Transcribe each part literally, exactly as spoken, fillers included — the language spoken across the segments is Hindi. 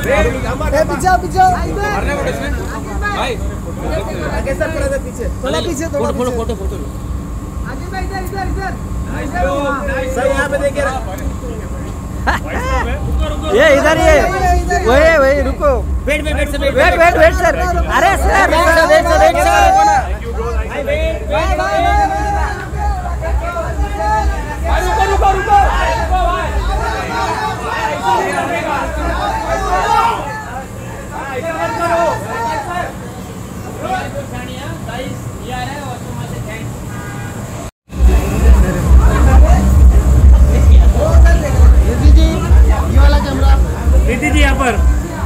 पीछे पीछे भाई आगे सर थोड़ा पीछे थोड़ा पीछे थोड़ा फोटो फोटो फोटो आगे भाई इधर इधर इधर सर यहाँ पे देखिए ये इधर ये वही वही रुको wait wait wait sir wait wait wait sir अरे sir wait sir wait sir wait sir भाई वेट वेट रुको रुको रुको रिद्धि जी यहाँ पर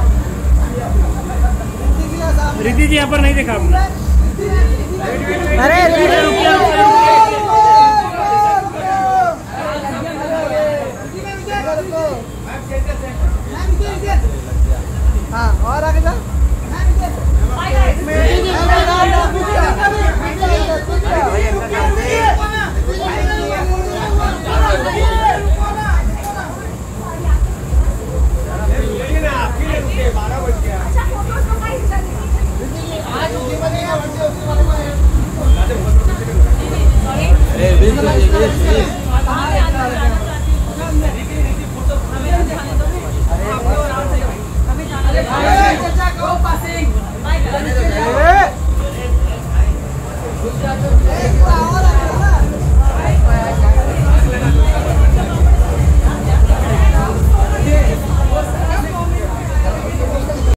रिद्धि जी यहाँ पर नहीं देखा आपने अरे हाँ और आगे जा अरे